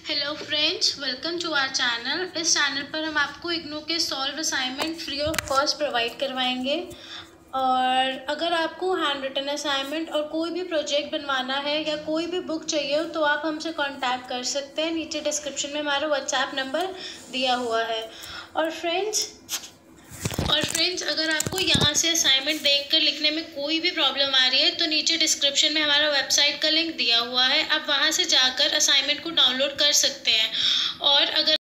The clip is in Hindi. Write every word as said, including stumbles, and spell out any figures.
Hello friends, welcome to our channel. इस चैनल पर हम आपको इग्नू के solve assignment free of cost provide करवाएंगे। और अगर आपको हैंड रिटन असाइनमेंट और कोई भी प्रोजेक्ट बनवाना है या कोई भी बुक चाहिए हो तो आप हमसे कांटेक्ट कर सकते हैं। नीचे डिस्क्रिप्शन में हमारा व्हाट्सएप नंबर दिया हुआ है। और फ्रेंड्स और फ्रेंड्स अगर आपको यहाँ से असाइनमेंट देखकर लिखने में कोई भी प्रॉब्लम आ रही है तो नीचे डिस्क्रिप्शन में हमारा वेबसाइट का लिंक दिया हुआ है, आप वहाँ से जाकर असाइनमेंट को डाउनलोड कर सकते हैं। और अगर